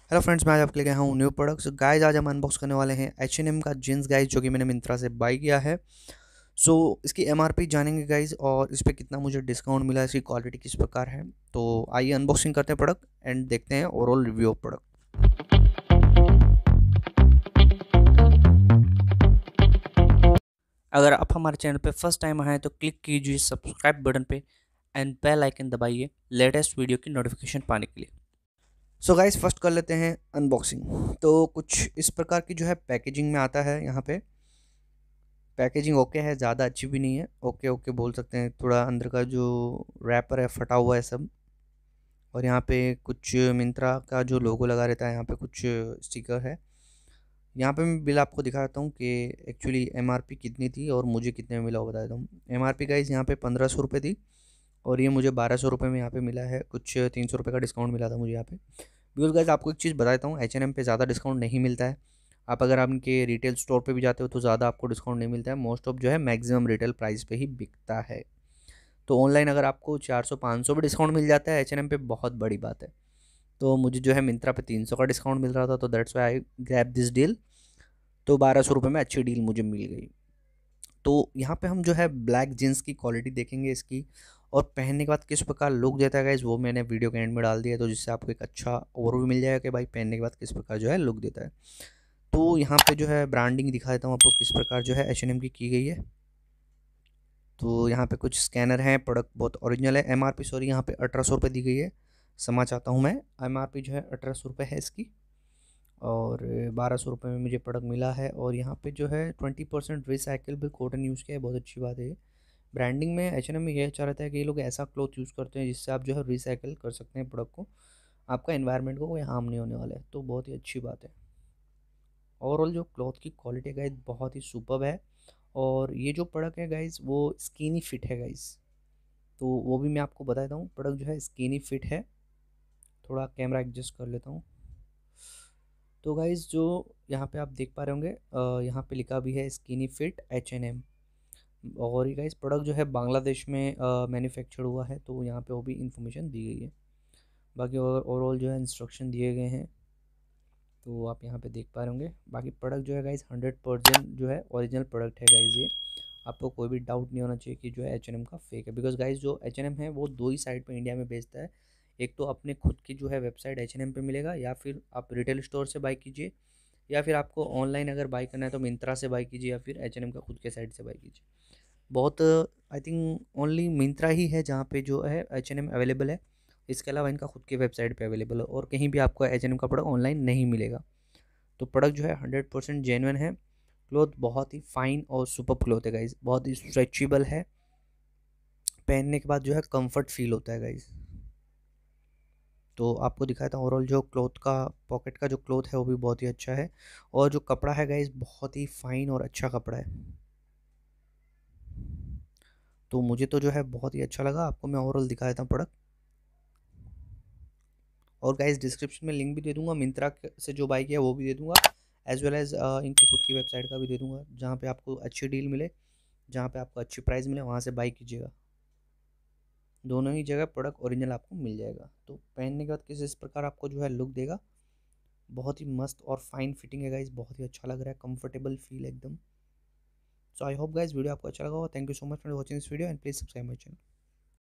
Hello friends, मैं आज आपके लिए गया हूँ न्यू प्रोडक्ट्स गाइज। आज हम अनबॉक्स करने वाले हैं H&M का जीन्स गाइज, जो कि मैंने मिंत्रा से बाई किया है। सो इसकी एमआरपी जानेंगे गाइज और इस पर कितना मुझे डिस्काउंट मिला, इसकी क्वालिटी किस प्रकार है। तो आइए अनबॉक्सिंग करते हैं प्रोडक्ट एंड देखते हैं ओवरऑल रिव्यू ऑफ प्रोडक्ट। अगर आप हमारे चैनल पे फर्स्ट टाइम आए तो क्लिक कीजिए सब्सक्राइब बटन पे एंड बेल आइकन दबाइए लेटेस्ट वीडियो की नोटिफिकेशन पाने के लिए। सो गाइज फर्स्ट कर लेते हैं अनबॉक्सिंग। तो कुछ इस प्रकार की जो है पैकेजिंग में आता है। यहाँ पे पैकेजिंग ओके है, ज़्यादा अच्छी भी नहीं है, ओके ओके बोल सकते हैं। थोड़ा अंदर का जो रैपर है फटा हुआ है सब। और यहाँ पे कुछ मिंत्रा का जो लोगो लगा रहता है, यहाँ पे कुछ स्टिकर है। यहाँ पे मैं बिल आपको दिखा देता हूँ कि एक्चुअली एमआरपी कितनी थी और मुझे कितने में मिला वो बता देता हूँ। एमआरपी गाइज यहाँ पे 1500 रुपये थी और ये मुझे 1200 रुपये में यहाँ पे मिला है। कुछ 300 रुपये का डिस्काउंट मिला था मुझे यहाँ पे। बिकॉज गाइज आपको एक चीज़ बता देता हूँ, H&M पे ज़्यादा डिस्काउंट नहीं मिलता है। आप अगर आपके रिटेल स्टोर पे भी जाते हो तो ज़्यादा आपको डिस्काउंट नहीं मिलता है। मोस्ट ऑफ जो है मैक्सिमम रिटेल प्राइस पे ही बिकता है। तो ऑनलाइन अगर आपको 400-500 भी डिस्काउंट मिल जाता है H&M पे, बहुत बड़ी बात है। तो मुझे जो है मिंत्रा पे 300 का डिस्काउंट मिल रहा था, तो that's why I grab this deal. तो 1200 रुपये में अच्छी डील मुझे मिल गई। तो यहाँ पे हम जो है ब्लैक जीन्स की क्वालिटी देखेंगे इसकी, और पहनने के बाद किस प्रकार लुक देता है गाइज, वो मैंने वीडियो के एंड में डाल दिया है। तो जिससे आपको एक अच्छा ओवरव्यू मिल जाएगा कि भाई पहनने के बाद किस प्रकार जो है लुक देता है। तो यहाँ पे जो है ब्रांडिंग दिखा देता हूँ आपको किस प्रकार जो है H&M की गई है। तो यहाँ पे कुछ स्कैनर हैं, प्रोडक्ट बहुत ओरिजिनल है। एमआरपी सॉरी यहाँ पे 1800 रुपये दी गई है। समझ चाहता हूँ मैं, एमआरपी जो है 1800 रुपये है इसकी, और 1200 रुपये में मुझे प्रोडक्ट मिला है। और यहाँ पे जो है 20% रिसाइकलेबल कॉटन यूज़ किया है, बहुत अच्छी बात है। ब्रांडिंग में H&M में ये अच्छा रहता है कि ये लोग ऐसा क्लॉथ यूज़ करते हैं जिससे आप जो है रिसाइकल कर सकते हैं प्रोडक्ट को, आपका एनवायरनमेंट को कोई हार्म नहीं होने वाला है। तो बहुत ही अच्छी बात है। ओवरऑल जो क्लॉथ की क्वालिटी है गाइज बहुत ही सुपर्ब है। और ये जो प्रोडक्ट है गाइज वो स्किनी फिट है गाइज। तो वो भी मैं आपको बता देता हूँ, प्रोडक्ट जो है स्किनी फिट है। थोड़ा कैमरा एडजस्ट कर लेता हूँ। तो गाइज जो यहाँ पे आप देख पा रहे होंगे, यहाँ पे लिखा भी है स्किनी फिट H&M। और ये गाइज प्रोडक्ट जो है बांग्लादेश में मैन्युफैक्चर हुआ है, तो यहाँ पे वो भी इंफॉर्मेशन दी गई है। बाकी ओवरऑल जो है इंस्ट्रक्शन दिए गए हैं, तो आप यहाँ पे देख पा रहे होंगे। बाकी प्रोडक्ट जो है गाइज 100% जो है ओरिजिनल प्रोडक्ट है गाइज ये। आपको कोई भी डाउट नहीं होना चाहिए कि जो है H&M का फेक है। बिकॉज गाइज जो H&M है वो दो ही साइड पे इंडिया में बेचता है। एक तो अपने खुद की जो है वेबसाइट H&M पे मिलेगा, या फिर आप रिटेल स्टोर से बाई कीजिए, या फिर आपको ऑनलाइन अगर बाई करना है तो मिंत्रा से बाई कीजिए, या फिर H&M का खुद के साइट से बाई कीजिए। बहुत आई थिंक ओनली मिंत्रा ही है जहाँ पे जो है H&M अवेलेबल है। इसके अलावा इनका खुद की वेबसाइट पे अवेलेबल है, और कहीं भी आपको H&M का प्रोडक्ट ऑनलाइन नहीं मिलेगा। तो प्रोडक्ट जो है 100% जेन्युइन है। क्लॉथ बहुत ही फाइन और सुपर क्लॉथ है गाइज, बहुत ही स्ट्रेचेबल है। पहनने के बाद जो है कंफर्ट फील होता है गाइज। तो आपको दिखाया था ओवरऑल जो क्लॉथ का, पॉकेट का जो क्लॉथ है वो भी बहुत ही अच्छा है। और जो कपड़ा है गाइज बहुत ही फाइन और अच्छा कपड़ा है। तो मुझे तो जो है बहुत ही अच्छा लगा। आपको मैं ओवरऑल दिखा देता हूँ प्रोडक्ट। और गाइज डिस्क्रिप्शन में लिंक भी दे दूंगा, मिंत्रा से जो बाई किया वो भी दे दूंगा, एज वेल एज इनकी खुद की वेबसाइट का भी दे दूंगा, जहाँ पे आपको अच्छी डील मिले, जहाँ पे आपको अच्छी प्राइस मिले वहाँ से बाई कीजिएगा। दोनों ही जगह प्रोडक्ट ओरिजिनल आपको मिल जाएगा। तो पहनने के बाद किस इस प्रकार आपको जो है लुक देगा, बहुत ही मस्त और फाइन फिटिंग है गाइज, बहुत ही अच्छा लग रहा है, कंफर्टेबल फील एकदम। So I hope guys video आपको अच्छा लगा होगा। Thank you so much for watching this video and please subscribe my channel.